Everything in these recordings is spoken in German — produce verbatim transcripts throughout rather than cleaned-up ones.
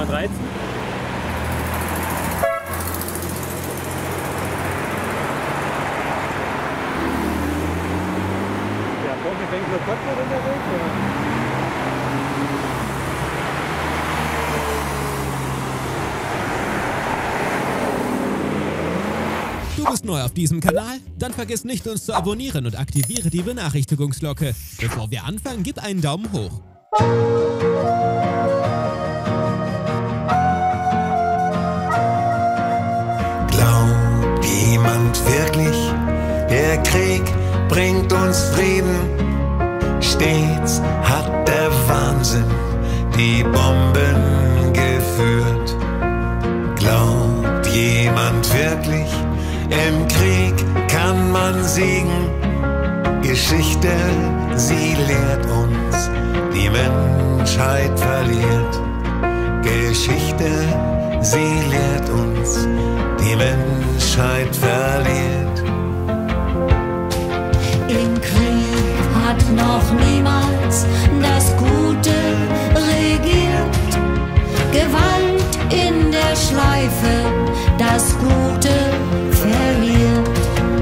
dreizehn. Ja, vorne fängt nur Gott noch unterwegs, oder? Du bist neu auf diesem Kanal? Dann vergiss nicht, uns zu abonnieren und aktiviere die Benachrichtigungsglocke. Bevor wir anfangen, gib einen Daumen hoch. Glaubt jemand wirklich, der Krieg bringt uns Frieden? Stets hat der Wahnsinn die Bomben geführt. Glaubt jemand wirklich, im Krieg kann man siegen? Geschichte, sie lehrt uns, die Menschheit verliert. Geschichte, sie lehrt uns, die Menschheit verliert. Im Krieg hat noch niemals das Gute regiert. Gewalt in der Schleife, das Gute verliert.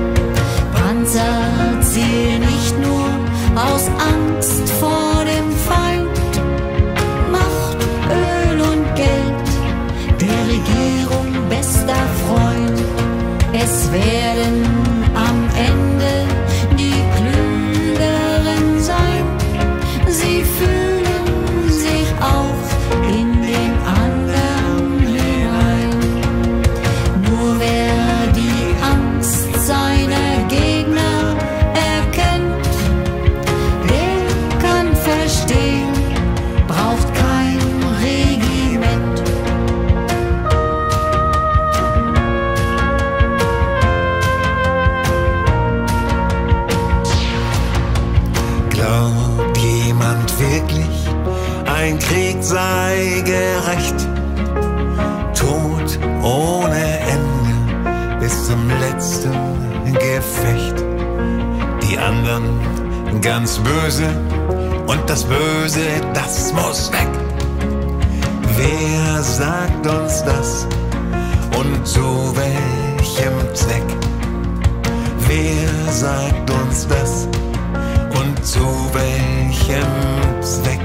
Panzer zielen nicht nur aus Angst vor dem Feind. Macht, Öl und Geld, der Regierung bester Freund. Es werden am Ende die Klügeren sein. Sie fühlen sich auch in den anderen hinein. Nur wer die Angst seiner Gegner erkennt, der kann verstehen, braucht kein Regiment. Glaubt jemand wirklich, ein Krieg sei gerecht? Tod ohne Ende bis zum letzten Gefecht. Die anderen ganz böse und das Böse, das muss weg. Wer sagt uns das und zu welchem Zweck? Wer sagt uns das und zu welchem Zweck?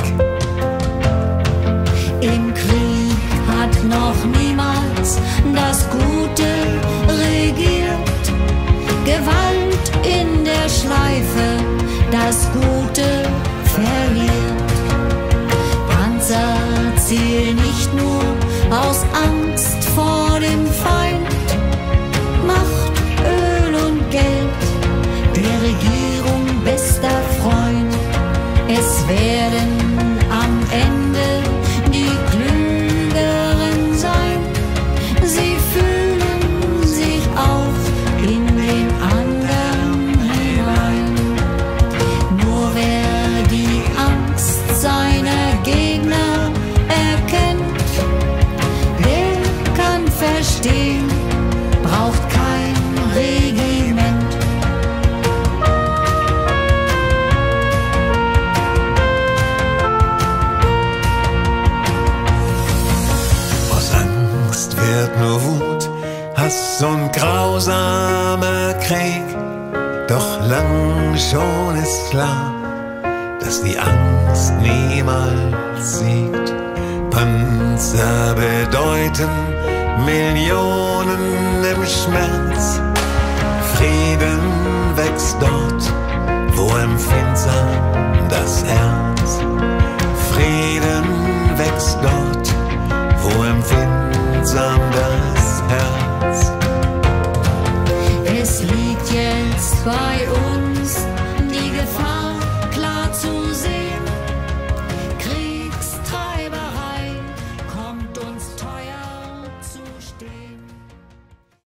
Im Krieg hat noch niemals das Gute regiert. Gewalt in der Schleife, das Gute verliert. Panzer zielen nicht nur aus Angst vor dem Feind. Macht, Öl und Geld, der Regierung bester Freund. Es werden am Ende die Klügeren sein. Sie fühlen sich auch in den anderen hinein. Nur wer die Angst seiner Gegner erkennt, der kann verstehen, braucht kein Regiment. Wird nur Wut, Hass und grausamer Krieg. Doch lang schon ist klar, dass die Angst niemals siegt. Panzer bedeuten Millionen im Schmerz. Frieden wächst dort, wo empfindsam das Herz. Frieden wächst dort, wo empfindsam das Herz. Es liegt jetzt bei uns.